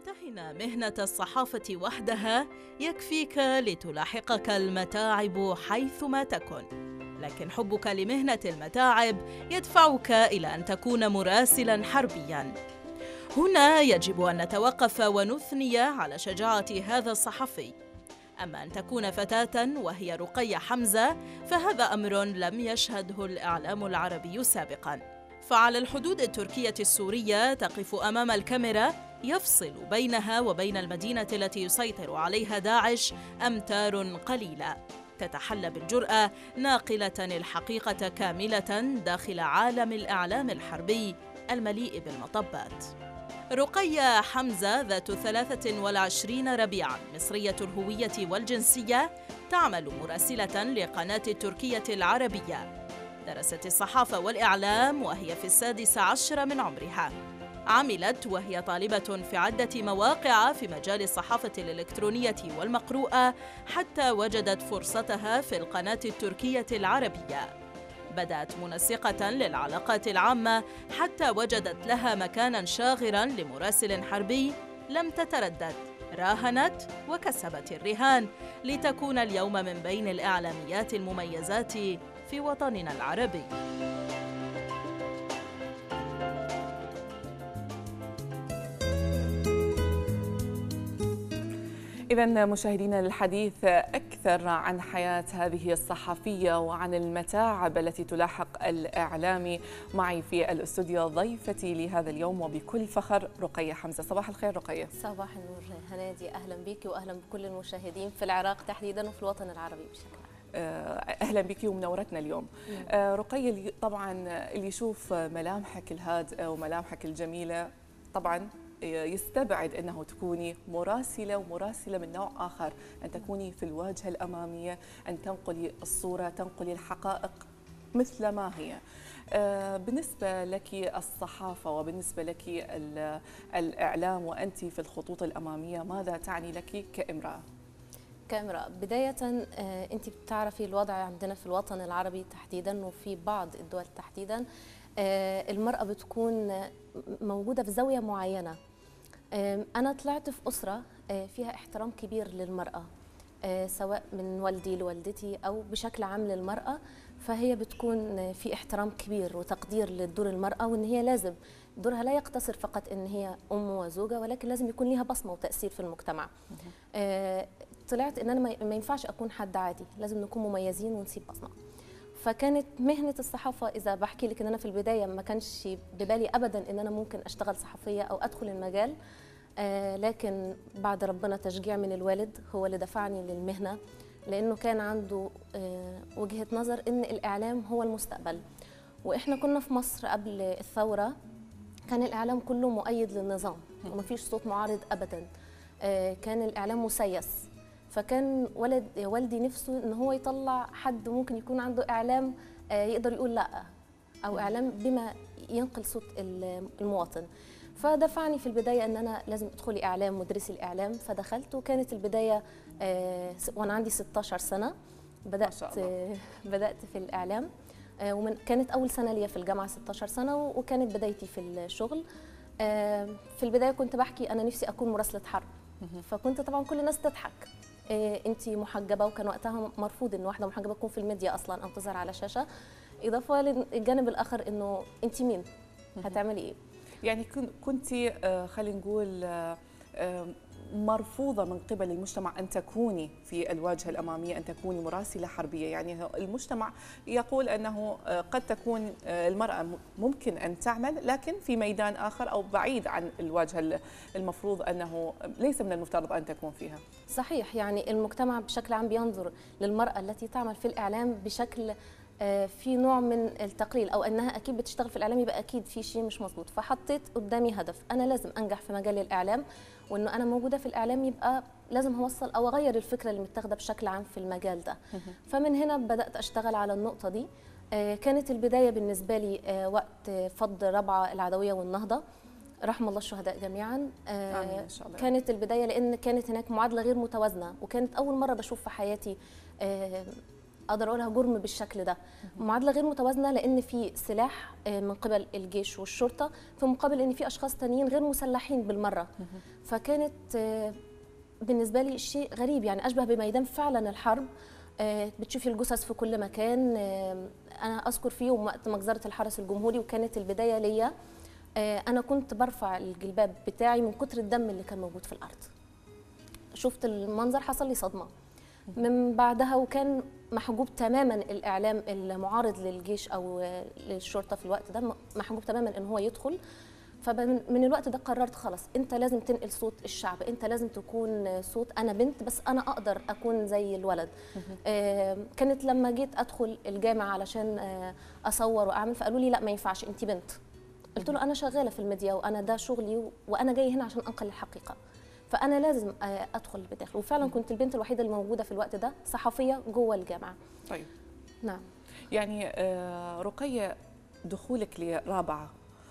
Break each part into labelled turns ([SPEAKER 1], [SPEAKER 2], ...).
[SPEAKER 1] تمتهن مهنة الصحافة وحدها يكفيك لتلاحقك المتاعب حيثما تكن، لكن حبك لمهنة المتاعب يدفعك إلى أن تكون مراسلاً حربياً. هنا يجب أن نتوقف ونثني على شجاعة هذا الصحفي. أما أن تكون فتاة وهي رقية حمزة فهذا أمر لم يشهده الإعلام العربي سابقاً. فعلى الحدود التركية السورية تقف أمام الكاميرا يفصل بينها وبين المدينة التي يسيطر عليها داعش أمتار قليلة، تتحلى بالجرأة ناقلة الحقيقة كاملة داخل عالم الإعلام الحربي المليء بالمطبات. رقية حمزة ذات 23 ربيعاً، مصرية الهوية والجنسية، تعمل مراسلة لقناة التركية العربية. درست الصحافة والإعلام وهي في 16 من عمرها. عملت وهي طالبة في عدة مواقع في مجال الصحافة الإلكترونية والمقروءة حتى وجدت فرصتها في القناة التركية العربية. بدأت منسقة للعلاقات العامة حتى وجدت لها مكاناً شاغراً لمراسل حربي. لم تتردد، راهنت وكسبت الرهان لتكون اليوم من بين الإعلاميات المميزات في وطننا العربي.
[SPEAKER 2] إذن مشاهدينا، للحديث أكثر عن حياة هذه الصحفية وعن المتاعب التي تلاحق الإعلامي، معي في الاستوديو ضيفتي لهذا اليوم وبكل فخر رقية حمزة. صباح الخير رقية.
[SPEAKER 3] صباح النور هنادي، أهلا بك وأهلا بكل المشاهدين في العراق تحديدا وفي الوطن العربي بشكل عام.
[SPEAKER 2] أهلا بك ومنورتنا اليوم. رقية، طبعا اللي يشوف ملامحك الهادئة وملامحك الجميلة طبعا يستبعد أنه تكوني مراسلة، ومراسلة من نوع آخر، أن تكوني في الواجهة الأمامية، أن تنقلي الصورة، تنقلي الحقائق مثل ما هي. بالنسبة لك الصحافة وبالنسبة لك الإعلام وأنت في الخطوط الأمامية، ماذا تعني لك كامرأة؟
[SPEAKER 3] كامرأة، بداية أنت بتعرفي الوضع عندنا في الوطن العربي تحديدا وفي بعض الدول تحديدا، المرأة بتكون موجودة في زاوية معينة. أنا طلعت في أسرة فيها احترام كبير للمرأة، سواء من والدي لوالدتي أو بشكل عام للمرأة، فهي بتكون في احترام كبير وتقدير لدور المرأة، وإن هي لازم دورها لا يقتصر فقط إن هي أم وزوجة، ولكن لازم يكون لها بصمة وتأثير في المجتمع. طلعت إن أنا ما ينفعش أكون حد عادي، لازم نكون مميزين ونسيب بصمة. فكانت مهنة الصحافة، إذا بحكي لك إن أنا في البداية ما كانش ببالي أبدا إن أنا ممكن أشتغل صحفية أو أدخل المجال، لكن بعد ربنا تشجيع من الوالد هو اللي دفعني للمهنة، لأنه كان عنده وجهة نظر إن الإعلام هو المستقبل. وإحنا كنا في مصر قبل الثورة كان الإعلام كله مؤيد للنظام ومفيش صوت معارض أبدا، كان الإعلام مسيس. فكان والدي نفسه ان هو يطلع حد ممكن يكون عنده اعلام يقدر يقول لا، او اعلام بما ينقل صوت المواطن. فدفعني في البدايه ان انا لازم ادخلي اعلام وادرسي الاعلام، فدخلت. وكانت البدايه وانا عندي 16 سنه بدات في الاعلام، كانت اول سنه ليا في الجامعه 16 سنه، وكانت بدايتي في الشغل. في البدايه كنت بحكي انا نفسي اكون مراسله حرب، فكنت طبعا كل الناس تضحك، انت محجبه، وكان وقتها مرفوض ان واحده محجبه تكون في الميديا اصلا او تظهر على شاشه، اضافه للجانب الاخر انه انت مين، هتعملي ايه. يعني
[SPEAKER 2] كنت خلينا نقول مرفوضة من قبل المجتمع أن تكوني في الواجهة الأمامية، أن تكوني مراسلة حربية. يعني المجتمع يقول أنه قد تكون المرأة ممكن أن تعمل لكن في ميدان آخر أو بعيد عن الواجهة المفروض أنه ليس من المفترض أن تكون فيها.
[SPEAKER 3] صحيح، يعني المجتمع بشكل عام بينظر للمرأة التي تعمل في الإعلام بشكل في نوع من التقليل، او انها اكيد بتشتغل في الاعلام يبقى اكيد في شيء مش مظبوط. فحطيت قدامي هدف، انا لازم انجح في مجال الاعلام، وانه انا موجوده في الاعلام يبقى لازم اوصل او اغير الفكره اللي متاخده بشكل عام في المجال ده. فمن هنا بدات اشتغل على النقطه دي. كانت البدايه بالنسبه لي وقت فض رابعه العدويه والنهضه، رحم الله الشهداء جميعا.
[SPEAKER 2] إن شاء الله.
[SPEAKER 3] كانت البدايه لان كانت هناك معادله غير متوازنه، وكانت اول مره بشوف في حياتي اقدر اقولها جرم بالشكل ده. معادله غير متوازنه، لان في سلاح من قبل الجيش والشرطه، في مقابل ان في اشخاص تانيين غير مسلحين بالمره. فكانت بالنسبه لي شيء غريب، يعني اشبه بميدان فعلا الحرب. بتشوفي الجثث في كل مكان. انا اذكر في يوم وقت مجزره الحرس الجمهوري، وكانت البدايه ليا، انا كنت برفع الجلباب بتاعي من كتر الدم اللي كان موجود في الارض. شفت المنظر، حصل لي صدمه. من بعدها وكان محجوب تماما الاعلام المعارض للجيش او للشرطه في الوقت ده، محجوب تماما ان هو يدخل. فمن الوقت ده قررت خلاص، انت لازم تنقل صوت الشعب، انت لازم تكون صوت. انا بنت بس انا اقدر اكون زي الولد. كانت لما جيت ادخل الجامعه علشان اصور واعمل، فقالوا لي لا ما ينفعش، انت بنت. قلت له انا شغاله في الميديا وانا ده شغلي وانا جاي هنا عشان انقل الحقيقه، فانا لازم ادخل بداخل. وفعلا كنت البنت الوحيده الموجوده في الوقت ده صحفيه جوه الجامعه.
[SPEAKER 2] طيب
[SPEAKER 3] نعم.
[SPEAKER 2] يعني رقية، دخولك لرابعة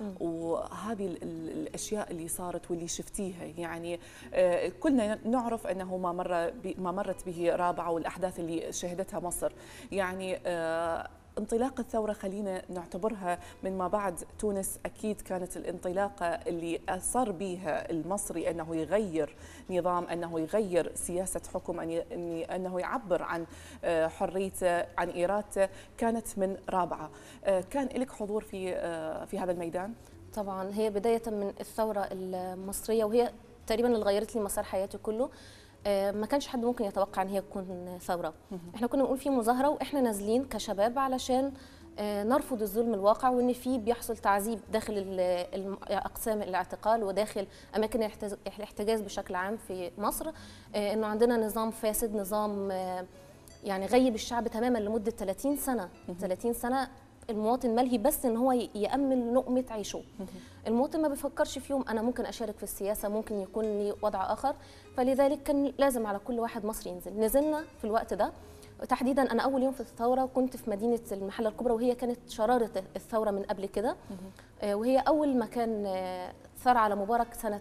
[SPEAKER 2] وهذه الاشياء اللي صارت واللي شفتيها، يعني كلنا نعرف انه ما مرت به رابعه والاحداث اللي شهدتها مصر. يعني انطلاق الثورة خلينا نعتبرها من ما بعد تونس، أكيد كانت الانطلاقة اللي أصر بها المصري أنه يغير نظام، أنه يغير سياسة حكم، أنه يعبر عن حريته، عن إرادته، كانت من رابعة. كان لك حضور في هذا الميدان؟
[SPEAKER 3] طبعا هي بداية من الثورة المصرية، وهي تقريبا اللي غيرت لي مسار حياتي كله. ما كانش حد ممكن يتوقع ان هي تكون ثوره. احنا كنا نقول في مظاهره واحنا نازلين كشباب علشان نرفض الظلم الواقع، وان في بيحصل تعذيب داخل اقسام الاعتقال وداخل اماكن الاحتجاز بشكل عام في مصر. انه عندنا نظام فاسد، نظام يعني غيب الشعب تماما لمده 30 سنه. 30 سنه المواطن ملهي بس ان هو يامن لقمه عيشه. المواطن ما بيفكرش في يوم انا ممكن اشارك في السياسه، ممكن يكون لي وضع اخر. فلذلك كان لازم على كل واحد مصري ينزل. نزلنا في الوقت ده تحديدا. انا اول يوم في الثوره كنت في مدينه المحله الكبرى، وهي كانت شراره الثوره من قبل كده، وهي اول مكان ثار على مبارك سنه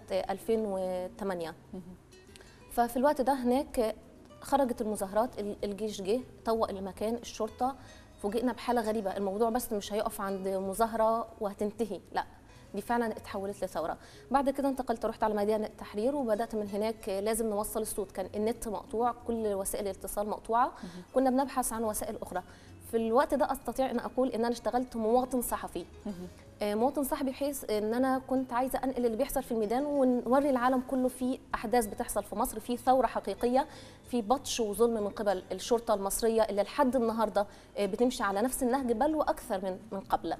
[SPEAKER 3] 2008. ففي الوقت ده هناك خرجت المظاهرات، الجيش جه طوق المكان، الشرطه. فوجئنا بحاله غريبه، الموضوع بس مش هيقف عند مظاهره وهتنتهي، لا دي فعلا اتحولت لثوره. بعد كده انتقلت، رحت على ميدان التحرير، وبدات من هناك لازم نوصل الصوت. كان النت مقطوع، كل وسائل الاتصال مقطوعه، كنا بنبحث عن وسائل اخرى. في الوقت ده استطيع ان اقول ان انا اشتغلت مواطن صحفي. مواطن صحفي بحيث ان انا كنت عايزه انقل اللي بيحصل في الميدان ونوري العالم كله في احداث بتحصل في مصر، في ثوره حقيقيه، في بطش وظلم من قبل الشرطه المصريه اللي لحد النهارده بتمشي على نفس النهج بل واكثر من قبل.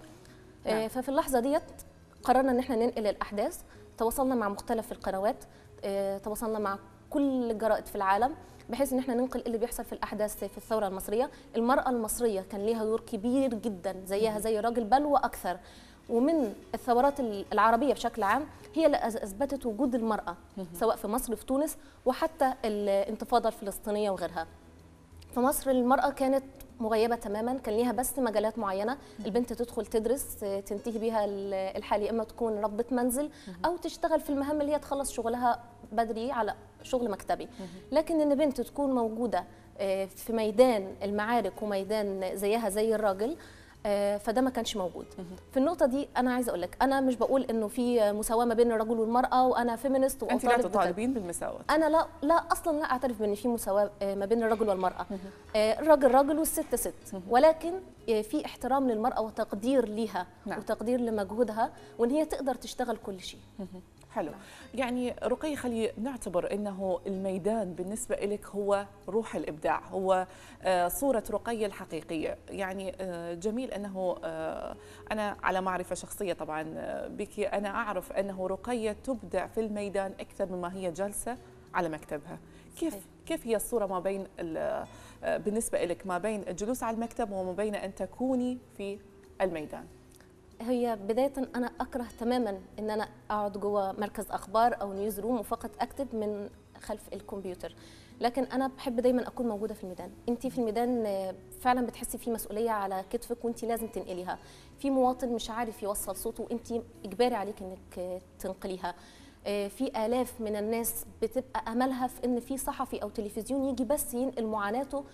[SPEAKER 3] ففي اللحظه ديت قررنا ان احنا ننقل الاحداث. تواصلنا مع مختلف القنوات، تواصلنا مع كل الجرائد في العالم، بحيث ان احنا ننقل اللي بيحصل في الاحداث في الثوره المصريه. المراه المصريه كان ليها دور كبير جدا، زيها زي الراجل بل واكثر. ومن الثورات العربيه بشكل عام هي اللي اثبتت وجود المراه، سواء في مصر في تونس وحتى الانتفاضه الفلسطينيه وغيرها. في مصر المراه كانت مغيبه تماما، كان ليها بس مجالات معينه. البنت تدخل تدرس تنتهي بيها الحال، يا اما تكون ربة منزل او تشتغل في المهام اللي هي تخلص شغلها بدري على شغل مكتبي. لكن ان بنت تكون موجوده في ميدان المعارك وميدان زيها زي الراجل، فده ما كانش موجود. في النقطه دي انا عايزه اقول لك، انا مش بقول انه في مساواه ما بين الرجل والمراه وانا فيمينست
[SPEAKER 2] انت لا تطالبين بالمساواه.
[SPEAKER 3] انا لا اصلا لا اعترف بان في مساواه ما بين الرجل والمراه. الراجل راجل والست ست، ولكن في احترام للمراه وتقدير ليها. نعم. وتقدير لمجهودها، وان هي تقدر تشتغل كل شيء.
[SPEAKER 2] حلو. يعني رقية، خلي نعتبر انه الميدان بالنسبه لك هو روح الابداع، هو صوره رقية الحقيقيه. يعني جميل انه انا على معرفه شخصيه طبعا بك، انا اعرف انه رقية تبدع في الميدان اكثر مما هي جالسه على مكتبها. كيف هي الصوره ما بين بالنسبه لك ما بين الجلوس على المكتب وما بين ان تكوني في الميدان؟
[SPEAKER 3] هي بداية أنا أكره تماما إن أنا أقعد جوه مركز أخبار أو نيوز روم وفقط أكتب من خلف الكمبيوتر، لكن أنا بحب دايما أكون موجودة في الميدان. أنت في الميدان فعلا بتحسي في مسؤولية على كتفك وأنت لازم تنقليها. في مواطن مش عارف يوصل صوته وأنت إجباري عليك إنك تنقليها. في آلاف من الناس بتبقى أملها في إن في صحفي أو تلفزيون يجي بس ينقل معاناته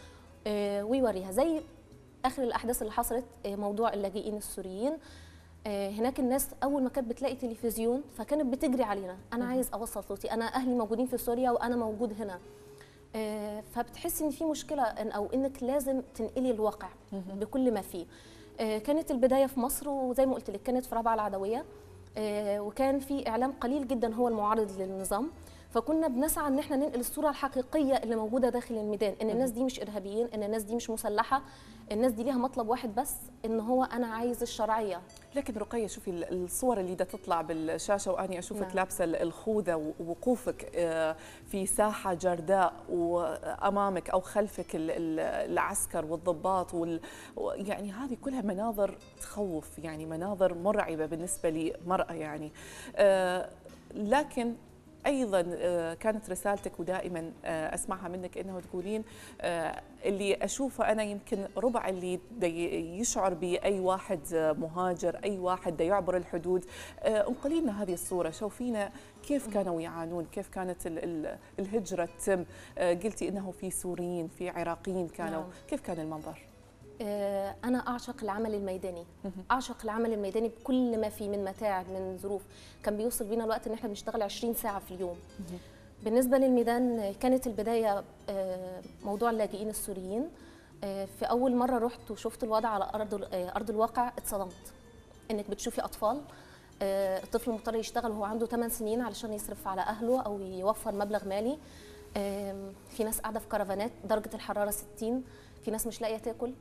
[SPEAKER 3] ويوريها. زي اخر الاحداث اللي حصلت موضوع اللاجئين السوريين، هناك الناس اول ما كانت بتلاقي تلفزيون فكانت بتجري علينا، انا عايز اوصل صوتي، انا اهلي موجودين في سوريا وانا موجود هنا. فبتحسي ان في مشكله او انك لازم تنقلي الواقع بكل ما فيه. كانت البدايه في مصر، وزي ما قلت لك كانت في رابعه العدويه، وكان في اعلام قليل جدا هو المعارض للنظام، فكنا بنسعى ان احنا ننقل الصوره الحقيقيه اللي موجوده داخل الميدان، ان الناس دي مش ارهابيين، ان الناس دي مش مسلحه، الناس دي ليها مطلب واحد بس، ان هو انا عايز الشرعيه.
[SPEAKER 2] لكن رقية شوفي الصور اللي دا تطلع بالشاشة وأني أشوفك
[SPEAKER 3] نعم.
[SPEAKER 2] لابسة الخوذة ووقوفك في ساحة جرداء وأمامك أو خلفك العسكر والضباط يعني هذه كلها مناظر تخوف، يعني مناظر مرعبة بالنسبة لي مرأة يعني. لكن ايضا كانت رسالتك ودائما اسمعها منك انه تقولين اللي اشوفه انا يمكن ربع اللي يشعر باي واحد مهاجر، اي واحد يعبر الحدود. انقلي لنا هذه الصوره، شوفينا كيف كانوا يعانون، كيف كانت الهجره تتم. قلتي انه في سوريين، في عراقيين كانوا،
[SPEAKER 3] نعم.
[SPEAKER 2] كيف كان المنظر؟
[SPEAKER 3] أنا أعشق العمل الميداني، أعشق العمل الميداني بكل ما فيه من متاعب، من ظروف. كان بيوصل بينا الوقت إن إحنا بنشتغل 20 ساعة في اليوم. بالنسبة للميدان كانت البداية موضوع اللاجئين السوريين. في أول مرة رحت وشفت الوضع على أرض الواقع اتصدمت. إنك بتشوفي أطفال، الطفل مضطر يشتغل وهو عنده 8 سنين علشان يصرف على أهله أو يوفر مبلغ مالي. في ناس قاعدة في كرفانات، درجة الحرارة 60، في ناس مش لاقية تاكل.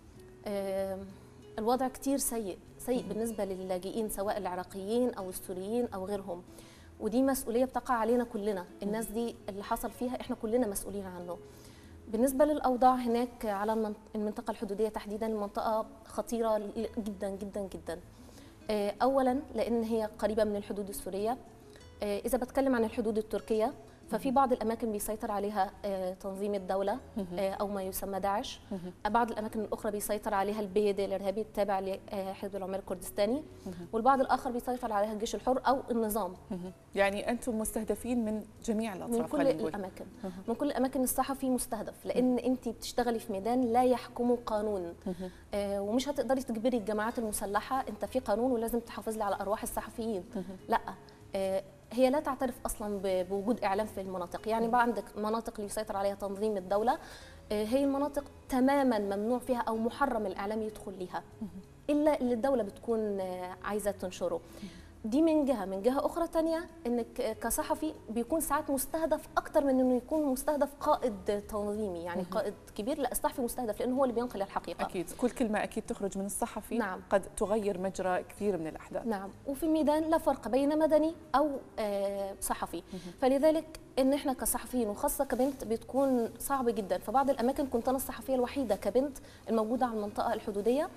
[SPEAKER 3] الوضع كتير سيء بالنسبة للاجئين، سواء العراقيين أو السوريين أو غيرهم، ودي مسؤولية بتقع علينا كلنا. الناس دي اللي حصل فيها إحنا كلنا مسؤولين عنه. بالنسبة للأوضاع هناك على المنطقة الحدودية تحديدا، المنطقة خطيرة جدا جدا جدا. أولا لأن هي قريبة من الحدود السورية. إذا بتكلم عن الحدود التركية ففي بعض الأماكن بيسيطر عليها تنظيم الدولة أو ما يسمى داعش. بعض الأماكن الأخرى بيسيطر عليها البيد الإرهابي التابع لحزب العمال الكردستاني، والبعض الآخر بيسيطر عليها الجيش الحر أو النظام.
[SPEAKER 2] يعني أنتم مستهدفين من جميع الأطراف،
[SPEAKER 3] من كل الأماكن. من كل الأماكن الصحفي مستهدف، لأن أنت بتشتغلي في ميدان لا يحكمه قانون، ومش هتقدري تجبري الجماعات المسلحة أنت في قانون ولازم تحافظ لي على أرواح الصحفيين. لا، هي لا تعترف اصلا بوجود اعلام في المناطق. يعني بقى عندك مناطق اللي يسيطر عليها تنظيم الدوله، هي المناطق تماما ممنوع فيها او محرم الاعلام يدخل ليها الا اللي الدوله بتكون عايزه تنشره. دي من جهه. من جهه اخرى تانية انك كصحفي بيكون ساعات مستهدف اكتر من انه يكون مستهدف قائد تنظيمي، يعني قائد كبير. لا، الصحفي مستهدف لانه هو اللي بينقل الحقيقه.
[SPEAKER 2] اكيد كل كلمه اكيد تخرج من الصحفي
[SPEAKER 3] نعم.
[SPEAKER 2] قد تغير مجرى كثير من الاحداث.
[SPEAKER 3] نعم. وفي الميدان لا فرق بين مدني او صحفي، فلذلك ان احنا كصحفيين وخاصه كبنت بتكون صعب جدا. في بعض الاماكن كنت انا الصحفيه الوحيده كبنت الموجوده على المنطقه الحدوديه.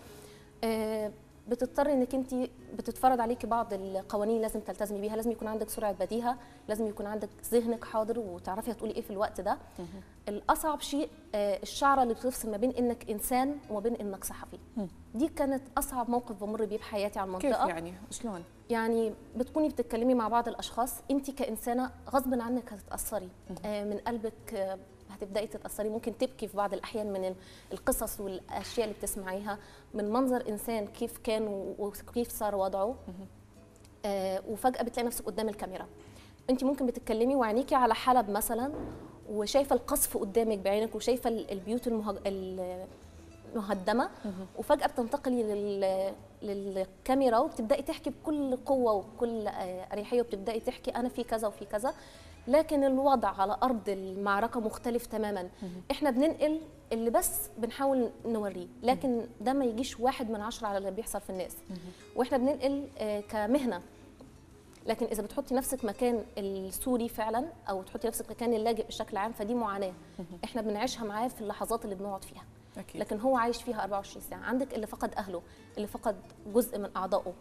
[SPEAKER 3] بتضطر انك انت بتتفرض عليكي بعض القوانين لازم تلتزمي بيها، لازم يكون عندك سرعه بديهه، لازم يكون عندك ذهنك حاضر وتعرفي هتقولي ايه في الوقت ده. الاصعب شيء الشعره اللي بتفصل ما بين انك انسان وما بين انك صحفي. دي كانت اصعب موقف بمر بيه بحياتي على المنطقه.
[SPEAKER 2] كيف يعني؟ شلون؟
[SPEAKER 3] يعني بتكوني بتتكلمي مع بعض الاشخاص، انت كانسانه غصب عنك هتتاثري من قلبك، هتبداي تتاثري، ممكن تبكي في بعض الاحيان من القصص والاشياء اللي بتسمعيها، من منظر انسان كيف كان وكيف صار وضعه. وفجاه بتلاقي نفسك قدام الكاميرا. انت ممكن بتتكلمي وعينيكي على حلب مثلا وشايفه القصف قدامك بعينك وشايفه البيوت المهدمه، وفجاه بتنتقلي للكاميرا وبتبداي تحكي بكل قوه وبكل اريحيه، وبتبداي تحكي انا في كذا وفي كذا. لكن الوضع على ارض المعركه مختلف تماما. احنا بننقل اللي بس بنحاول نوريه، لكن ده ما يجيش 1 من 10 على اللي بيحصل في الناس. واحنا بننقل كمهنه. لكن اذا بتحطي نفسك مكان السوري فعلا او تحطي نفسك مكان اللاجئ بشكل عام، فدي معاناه احنا بنعيشها معاه في اللحظات اللي بنقعد فيها. أكيد. لكن هو عايش فيها 24 ساعه. عندك اللي فقد اهله، اللي فقد جزء من اعضائه،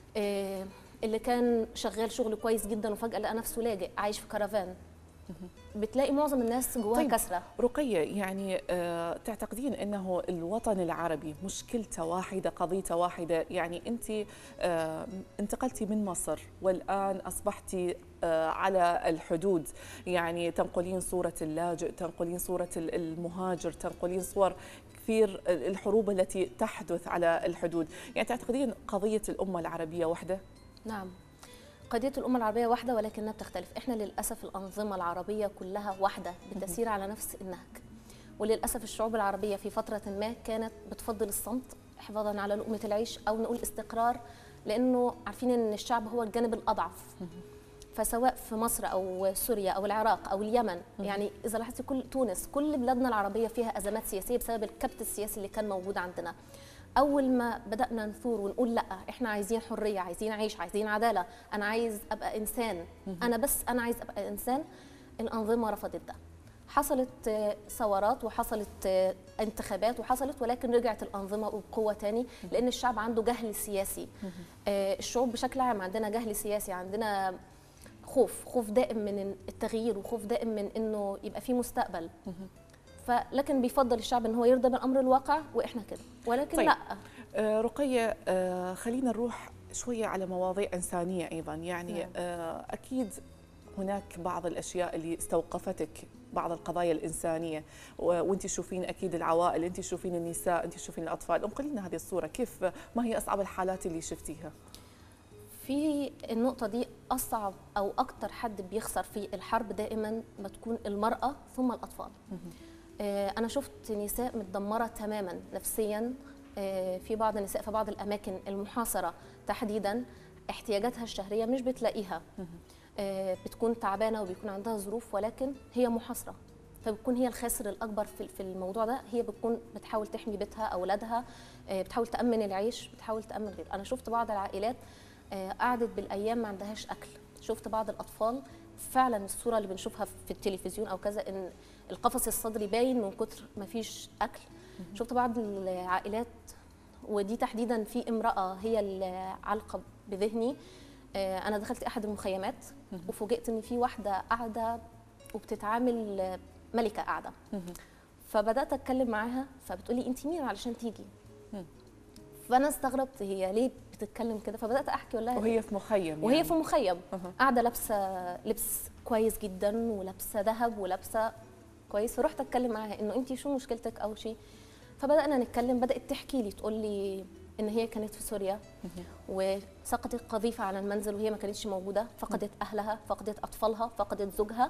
[SPEAKER 3] اللي كان شغال شغل كويس جدا وفجاه لقى نفسه لاجئ عايش في كرفان. بتلاقي معظم الناس جواها
[SPEAKER 2] طيب،
[SPEAKER 3] كسره.
[SPEAKER 2] رقية، يعني تعتقدين أنه الوطن العربي مشكلته واحدة، قضيته واحدة؟ يعني أنت انتقلتي من مصر والآن أصبحتي على الحدود، يعني تنقلين صورة اللاجئ، تنقلين صورة المهاجر، تنقلين صور كثير الحروب التي تحدث على الحدود. يعني تعتقدين قضية الأمة العربية واحدة؟
[SPEAKER 3] نعم، قضية الأمة العربية واحدة ولكنها بتختلف. إحنا للأسف الأنظمة العربية كلها واحدة، بتسير على نفس النهج. وللأسف الشعوب العربية في فترة ما كانت بتفضل الصمت حفاظا على لقمة العيش، أو نقول استقرار، لأنه عارفين إن الشعب هو الجانب الأضعف. فسواء في مصر أو سوريا أو العراق أو اليمن، يعني إذا لاحظتي كل تونس، كل بلادنا العربية فيها أزمات سياسية بسبب الكبت السياسي اللي كان موجود عندنا. أول ما بدأنا نثور ونقول لا إحنا عايزين حرية، عايزين عيش، عايزين عدالة، أنا عايز أبقى إنسان، أنا عايز أبقى إنسان، الأنظمة رفضت ده. حصلت ثورات وحصلت انتخابات وحصلت، ولكن رجعت الأنظمة وبقوة تاني، لأن الشعب عنده جهل سياسي. الشعوب بشكل عام عندنا جهل سياسي، عندنا خوف دائم من التغيير، وخوف دائم من إنه يبقى في مستقبل. لكن بيفضل الشعب ان هو يرضى بالامر الواقع، واحنا كده، ولكن
[SPEAKER 2] طيب.
[SPEAKER 3] لا.
[SPEAKER 2] رقية، خلينا نروح شوية على مواضيع إنسانية أيضا. يعني أكيد هناك بعض الأشياء اللي استوقفتك، بعض القضايا الإنسانية، وأنت تشوفين أكيد العوائل، أنت تشوفين النساء، أنت تشوفين الأطفال. انقلي لنا هذه الصورة، كيف، ما هي أصعب الحالات اللي شفتيها؟
[SPEAKER 3] في النقطة دي أصعب أو أكتر حد بيخسر في الحرب دائما ما تكون المرأة ثم الأطفال. أنا شفت نساء متدمرة تماما نفسيا. في بعض النساء في بعض الأماكن المحاصرة تحديدا احتياجاتها الشهرية مش بتلاقيها، بتكون تعبانة وبيكون عندها ظروف، ولكن هي محاصرة، فبتكون هي الخاسر الأكبر في الموضوع ده. هي بتكون بتحاول تحمي بيتها، أولادها، بتحاول تأمن العيش، بتحاول تأمن غير. أنا شفت بعض العائلات قعدت بالأيام ما عندهاش أكل. شفت بعض الأطفال فعلا الصورة اللي بنشوفها في التلفزيون أو كذا، إن القفص الصدري باين من كتر ما فيش أكل. شفت بعض العائلات، ودي تحديدا في امرأة هي اللي علقة بذهني. أنا دخلت أحد المخيمات وفوجئت إن في واحدة قاعدة وبتتعامل ملكة قاعدة. فبدأت أتكلم معاها، فبتقولي أنت مين علشان تيجي؟ فأنا استغربت هي ليه بتتكلم كده، فبدأت أحكي والله.
[SPEAKER 2] وهي في مخيم،
[SPEAKER 3] وهي في مخيم قاعدة لابسة لبس كويس جدا ولابسة ذهب ولابسة كويس. فرحت أتكلم معاها إنه أنت شو مشكلتك أو شيء. فبدأنا نتكلم، بدأت تحكي لي، تقول لي إن هي كانت في سوريا وسقطت قذيفة على المنزل وهي ما كانتش موجودة، فقدت أهلها، فقدت أطفالها، فقدت زوجها،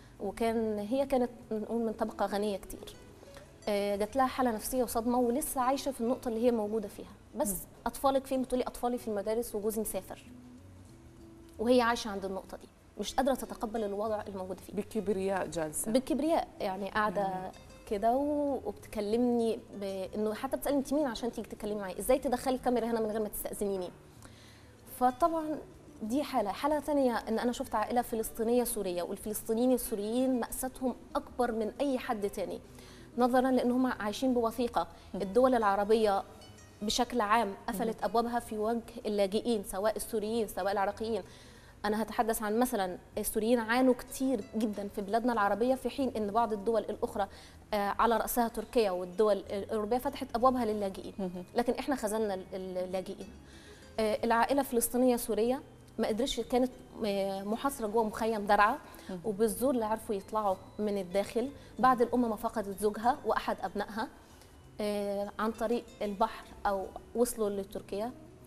[SPEAKER 3] هي كانت نقول من طبقة غنية كتير. جات لها حالة نفسية وصدمة، ولسه عايشة في النقطة اللي هي موجودة فيها. بس أطفالك فين؟ بتقولي أطفالي في المدارس وجوزي مسافر. وهي عايشة عند النقطة دي، مش قادرة تتقبل الوضع الموجود فيه.
[SPEAKER 2] بكبرياء جالسة،
[SPEAKER 3] بكبرياء، يعني قاعدة كده وبتكلمني انه حتى بتسالني انت مين عشان تيجي تتكلمي معايا، ازاي تدخلي الكاميرا هنا من غير ما تستاذنيني. فطبعا دي حاله ثانيه، ان انا شفت عائله فلسطينيه سوريه، والفلسطينيين السوريين مأساتهم اكبر من اي حد تاني، نظرا لان هم عايشين بوثيقه. الدول العربيه بشكل عام قفلت ابوابها في وجه اللاجئين، سواء السوريين سواء العراقيين. أنا هتحدث عن مثلا السوريين عانوا كتير جدا في بلادنا العربية، في حين أن بعض الدول الأخرى على رأسها تركيا والدول الأوروبية فتحت أبوابها للاجئين، لكن إحنا خذلنا اللاجئين. العائلة الفلسطينية سورية ما قدرش، كانت محاصرة جوه مخيم درعا، وبالزور اللي عرفوا يطلعوا من الداخل بعد الأم ما فقدت زوجها وأحد أبنائها عن طريق البحر أو وصلوا لتركيا.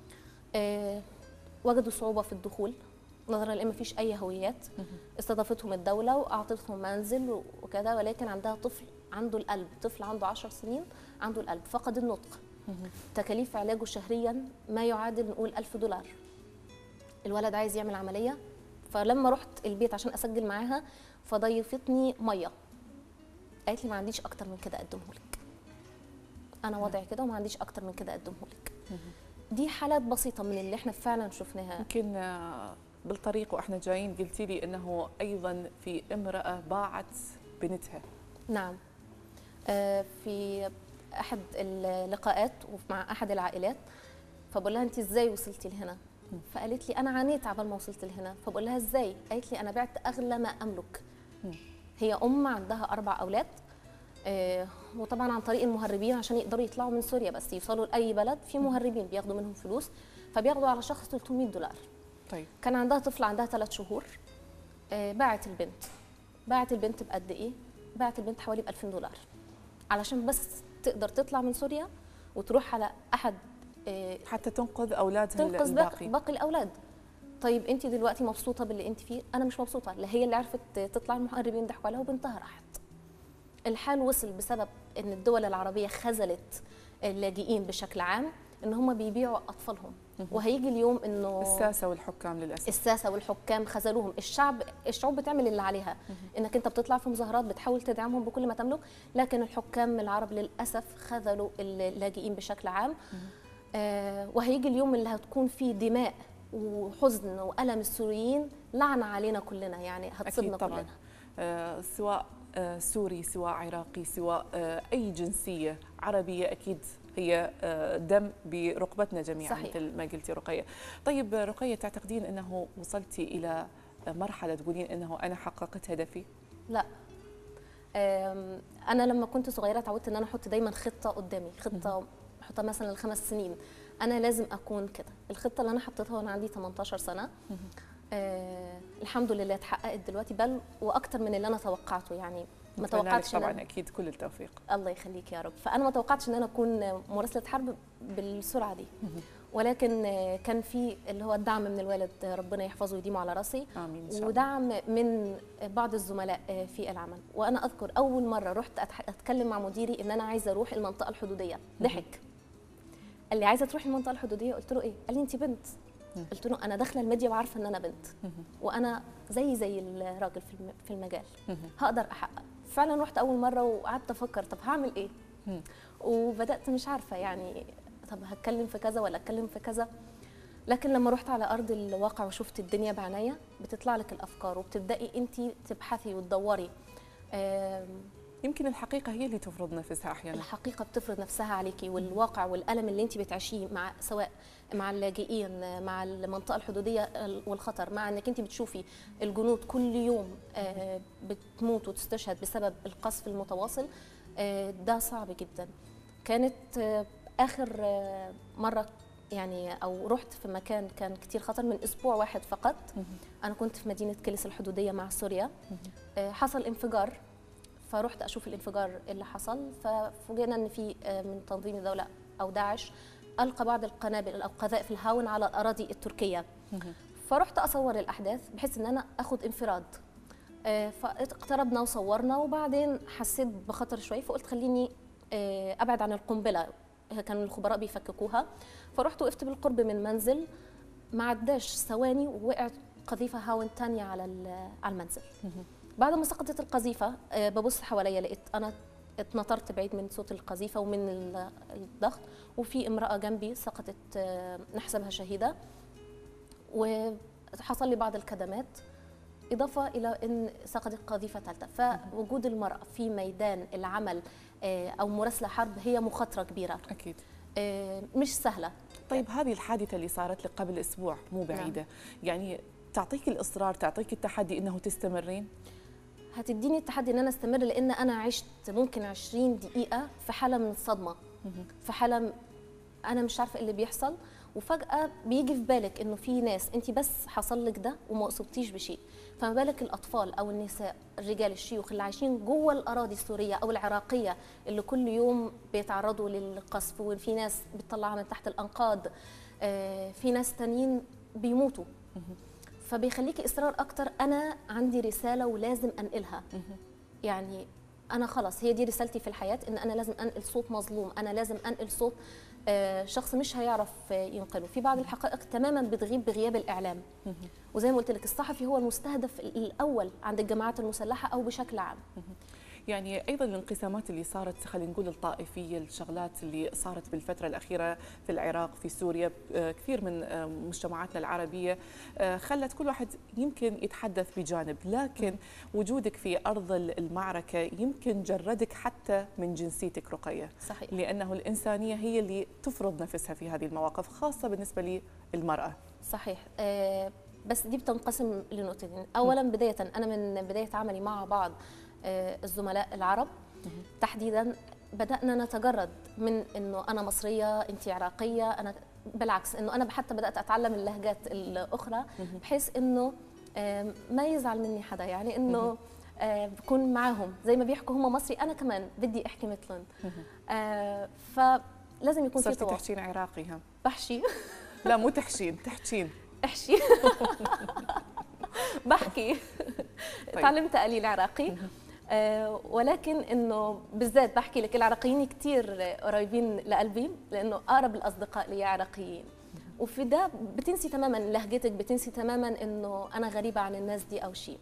[SPEAKER 3] وجدوا صعوبة في الدخول نظرا لان مفيش اي هويات. استضافتهم الدوله واعطتهم منزل وكذا، ولكن عندها طفل عنده القلب، طفل عنده 10 سنين عنده القلب، فقد النطق. تكاليف علاجه شهريا ما يعادل نقول $1000. الولد عايز يعمل عمليه، فلما رحت البيت عشان اسجل معاها فضيفتني ميه، قالت لي ما عنديش اكتر من كده اقدمه لك، انا وضعي كده وما عنديش اكتر من كده اقدمه لك. دي حالات بسيطه من اللي احنا فعلا شفناها.
[SPEAKER 2] يمكن بالطريق واحنا جايين قلتي لي انه ايضا في امراه باعت بنتها.
[SPEAKER 3] نعم، في احد اللقاءات ومع احد العائلات، فبقول لها انت ازاي وصلتي لهنا؟ فقالت لي انا عانيت عبال ما وصلت لهنا. فبقول لها ازاي؟ قالت لي انا بعت اغلى ما املك هي عندها 4 أولاد، وطبعا عن طريق المهربين عشان يقدروا يطلعوا من سوريا بس يوصلوا لأي بلد في مهربين بياخدوا منهم فلوس، فبياخدوا على شخص $300.
[SPEAKER 2] طيب
[SPEAKER 3] كان عندها طفل عندها 3 شهور، باعت البنت بقد إيه؟ باعت البنت حوالي $2000 علشان بس تقدر تطلع من سوريا وتروح على أحد
[SPEAKER 2] حتى تنقذ أولادها
[SPEAKER 3] تنقذ
[SPEAKER 2] الباقي.
[SPEAKER 3] باقي الأولاد. طيب انت دلوقتي مبسوطه باللي انت فيه؟ انا مش مبسوطه، لا هي اللي عرفت تطلع، المهربين ضحكوا عليها وبنتها راحت. الحال وصل بسبب ان الدول العربيه خذلت اللاجئين بشكل عام، ان هم بيبيعوا اطفالهم. وهيجي اليوم انه
[SPEAKER 2] الساسه والحكام للاسف،
[SPEAKER 3] الساسه والحكام خذلوهم. الشعوب بتعمل اللي عليها، انك انت بتطلع في مظاهرات بتحاول تدعمهم بكل ما تملك، لكن الحكام العرب للاسف خذلوا اللاجئين بشكل عام. وهيجي اليوم اللي هتكون فيه دماء وحزن وألم السوريين، لعنة علينا كلنا، يعني هتصيبنا كلنا.
[SPEAKER 2] سواء سوري، سواء عراقي، سواء أي جنسية عربية، أكيد هي دم برقبتنا جميعا.
[SPEAKER 3] صحيح.
[SPEAKER 2] مثل ما قلتي رقية. طيب رقية، تعتقدين أنه وصلتي إلى مرحلة تقولين أنه أنا حققت هدفي؟
[SPEAKER 3] لا، أنا لما كنت صغيرة تعودت أن أنا أحط دايما خطة قدامي، خطة أحطها مثلا ل5 سنين، أنا لازم أكون كده. الخطة اللي أنا حطيتها وأنا عندي 18 سنة الحمد لله اتحققت دلوقتي، بل وأكتر من اللي أنا توقعته. يعني ما توقعتش
[SPEAKER 2] طبعا أكيد كل التوفيق.
[SPEAKER 3] الله يخليك يا رب. فأنا ما توقعتش أن أنا أكون مراسلة حرب بالسرعة دي، ولكن كان في اللي هو الدعم من الوالد، ربنا يحفظه ويديمه على راسي.
[SPEAKER 2] آمين إن شاء الله.
[SPEAKER 3] ودعم من بعض الزملاء في العمل. وأنا أذكر أول مرة رحت أتكلم مع مديري إن أنا عايزة أروح المنطقة الحدودية، ضحك، قال لي عايزه تروحي المنطقه الحدوديه؟ قلت له ايه؟ قال لي انت بنت. قلت له انا داخله الميديا وعارفه ان انا بنت، وانا زي الراجل في المجال، هقدر احقق. فعلا رحت اول مره وقعدت افكر طب هعمل ايه، وبدات مش عارفه يعني طب هتكلم في كذا ولا اتكلم في كذا. لكن لما رحت على ارض الواقع وشفت الدنيا بعناية بتطلع لك الافكار وبتبداي انت تبحثي وتدوري.
[SPEAKER 2] يمكن الحقيقة هي اللي تفرض نفسها أحيانا.
[SPEAKER 3] الحقيقة بتفرض نفسها عليكي، والواقع والألم اللي انت بتعيشيه مع سواء مع اللاجئين، مع المنطقة الحدودية والخطر، مع انك انت بتشوفي الجنود كل يوم بتموت وتستشهد بسبب القصف المتواصل، ده صعب جدا. كانت آخر مرة يعني أو رحت في مكان كان كتير خطر من أسبوع واحد فقط. أنا كنت في مدينة كلس الحدودية مع سوريا، حصل انفجار، فرحت اشوف الانفجار اللي حصل، ففوجئنا ان في من تنظيم الدوله او داعش القى بعض القنابل او قذائف الهاون على الاراضي التركيه. فرحت اصور الاحداث بحيث ان انا اخذ انفراد. فاقتربنا وصورنا، وبعدين حسيت بخطر شوي، فقلت خليني ابعد عن القنبله، كانوا الخبراء بيفككوها. فرحت وقفت بالقرب من منزل، ما عداش ثواني ووقعت قذيفه هاون ثانيه على المنزل. بعد ما سقطت القذيفة ببص حواليا، لقيت أنا اتنطرت بعيد من صوت القذيفة ومن الضغط، وفي امرأة جنبي سقطت نحسبها شهيدة، وحصل لي بعض الكدمات، إضافة إلى أن سقطت قذيفة ثالثة. فوجود المرأة في ميدان العمل أو مراسلة حرب هي مخاطرة كبيرة
[SPEAKER 2] أكيد،
[SPEAKER 3] مش سهلة.
[SPEAKER 2] طيب هذه الحادثة اللي صارت لك قبل أسبوع مو بعيدة، نعم. يعني تعطيك الإصرار، تعطيك التحدي أنه تستمرين؟
[SPEAKER 3] هتديني التحدي ان انا استمر، لان انا عشت ممكن 20 دقيقه في حاله من الصدمه، في حاله انا مش عارفه ايه اللي بيحصل، وفجاه بيجي في بالك انه في ناس انت بس حصل لك ده وما اصبتيش بشيء، فما بالك الاطفال او النساء، الرجال، الشيوخ اللي عايشين جوه الاراضي السوريه او العراقيه اللي كل يوم بيتعرضوا للقصف، وفي ناس بتطلعها من تحت الانقاض، في ناس تانيين بيموتوا. فبيخليكي اصرار اكتر، انا عندي رساله ولازم انقلها. يعني انا خلاص هي دي رسالتي في الحياه، ان انا لازم انقل صوت مظلوم، انا لازم انقل صوت شخص مش هيعرف ينقله. في بعض الحقائق تماما بتغيب بغياب الاعلام، وزي ما قلت لك الصحفي هو المستهدف الاول عند الجماعات المسلحه او بشكل عام.
[SPEAKER 2] يعني ايضا الانقسامات اللي صارت، خلينا نقول الطائفيه، الشغلات اللي صارت بالفتره الاخيره في العراق، في سوريا، كثير من مجتمعاتنا العربيه، خلت كل واحد يمكن يتحدث بجانب، لكن وجودك في ارض المعركه يمكن جردك حتى من جنسيتك رقيه.
[SPEAKER 3] صحيح.
[SPEAKER 2] لانه الانسانيه هي اللي تفرض نفسها في هذه المواقف، خاصه بالنسبه للمراه.
[SPEAKER 3] صحيح. بس دي بتنقسم لنقطتين. اولا بدايه انا من بدايه عملي مع بعض الزملاء العرب تحديدا بدأنا نتجرد من إنه أنا مصرية أنت عراقية، أنا بالعكس إنه أنا حتى بدأت أتعلم اللهجات الأخرى بحيث إنه ما يزعل مني حدا، يعني إنه بكون معاهم زي ما بيحكوا هم مصري أنا كمان بدي أحكي مثلهم. فلازم يكون في
[SPEAKER 2] تواصل. تحكين عراقي هم؟
[SPEAKER 3] بحشي.
[SPEAKER 2] لا مو تحشين، تحكين.
[SPEAKER 3] احشي. بحكي. تعلمت قليل عراقي. ولكن انه بالذات بحكي لك العراقيين كثير قريبين لقلبي لانه اقرب الاصدقاء لي عراقيين، وفي ده بتنسي تماما لهجتك، بتنسي تماما انه انا غريبه عن الناس دي او شيء.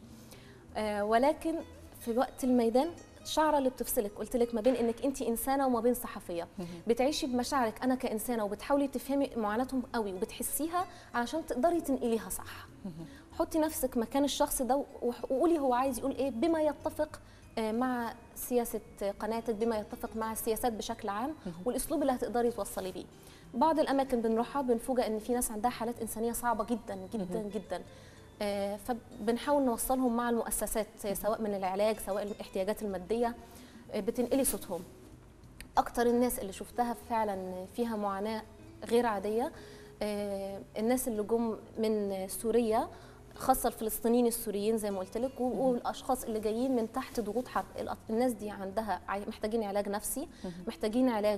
[SPEAKER 3] ولكن في وقت الميدان الشعره اللي بتفصلك، قلت لك ما بين انك انت انسانه وما بين صحفيه، بتعيشي بمشاعرك انا كانسانه وبتحاولي تفهمي معاناتهم قوي وبتحسيها علشان تقدري تنقليها صح. حطي نفسك مكان الشخص ده وقولي هو عايز يقول ايه بما يتفق مع سياسه قناتك، بما يتفق مع السياسات بشكل عام والاسلوب اللي هتقدري توصلي بيه. بعض الاماكن بنروحها بنفوجئ ان في ناس عندها حالات انسانيه صعبه جدا جدا جدا، فبنحاول نوصلهم مع المؤسسات سواء من العلاج سواء الاحتياجات الماديه، بتنقلي صوتهم. اكتر الناس اللي شفتها فعلا فيها معاناه غير عاديه الناس اللي جم من سوريا، خاصه الفلسطينيين السوريين زي ما قلت لك، والاشخاص اللي جايين من تحت ضغوط حرب. الناس دي عندها محتاجين علاج نفسي، محتاجين علاج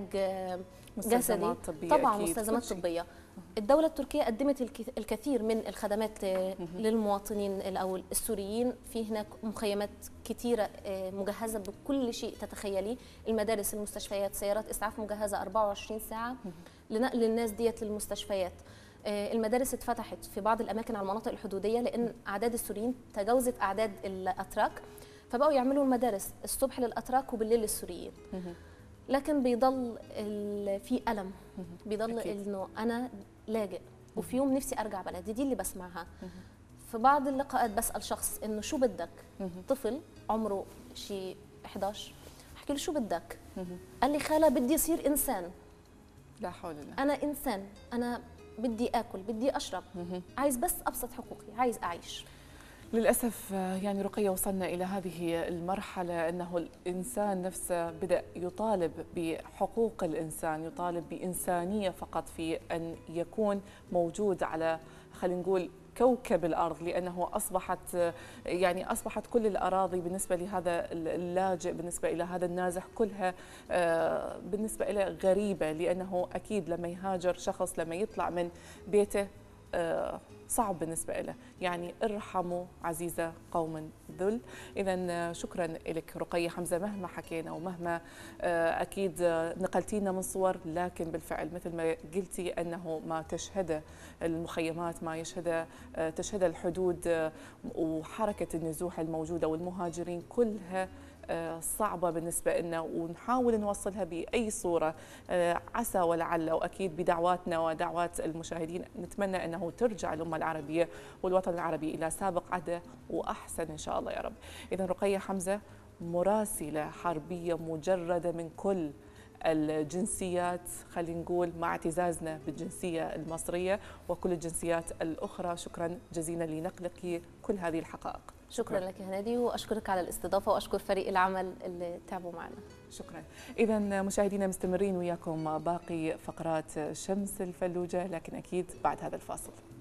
[SPEAKER 3] جسدي، طبعا مستلزمات طبيه. الدولة التركية قدمت الكثير من الخدمات للمواطنين أو السوريين، في هناك مخيمات كثيرة مجهزة بكل شيء تتخيلي، المدارس، المستشفيات، سيارات إسعاف مجهزة 24 ساعة لنقل الناس ديت للمستشفيات. المدارس اتفتحت في بعض الأماكن على المناطق الحدودية لأن أعداد السوريين تجاوزت أعداد الأتراك، فبقوا يعملوا المدارس الصبح للأتراك وبالليل للسوريين. لكن بيضل في ألم، بيضل إنه أنا لاجئ وفي يوم نفسي أرجع بلدي، دي اللي بسمعها. في بعض اللقاءات بسأل شخص إنه شو بدك؟ طفل عمره شي 11، أحكي له شو بدك؟ قال لي خالة بدي أصير إنسان.
[SPEAKER 2] لا حول الله.
[SPEAKER 3] أنا إنسان، أنا بدي آكل، بدي أشرب، عايز بس أبسط حقوقي، عايز أعيش.
[SPEAKER 2] للأسف يعني رقية وصلنا إلى هذه المرحلة أنه الإنسان نفسه بدأ يطالب بحقوق الإنسان، يطالب بإنسانية فقط في أن يكون موجود على خلينا نقول كوكب الأرض، لأنه أصبحت كل الأراضي بالنسبة لهذا اللاجئ، بالنسبة إلى هذا النازح، كلها بالنسبة إلى غريبة، لأنه أكيد لما يهاجر شخص لما يطلع من بيته صعب بالنسبة له، يعني ارحموا عزيزة قوم ذل. إذا شكرا لك رقية حمزة، مهما حكينا ومهما أكيد نقلتينا من صور، لكن بالفعل مثل ما قلتي أنه ما تشهده المخيمات، ما تشهد الحدود وحركة النزوح الموجودة والمهاجرين كلها صعبة بالنسبة لنا، ونحاول نوصلها بأي صورة عسى ولعل، وأكيد بدعواتنا ودعوات المشاهدين نتمنى أنه ترجع الأمة العربية والوطن العربي إلى سابق عهده وأحسن إن شاء الله يا رب. إذن رقية حمزة مراسلة حربية مجردة من كل الجنسيات، خلينا نقول مع اعتزازنا بالجنسية المصرية وكل الجنسيات الأخرى. شكرا جزيلا لنقلك كل هذه الحقائق.
[SPEAKER 3] شكرا لك يا هنادي، واشكرك على الاستضافه واشكر فريق العمل اللي تعبوا معنا.
[SPEAKER 2] شكرا. اذا مشاهدينا مستمرين وياكم باقي فقرات شمس الفلوجه، لكن اكيد بعد هذا الفاصل.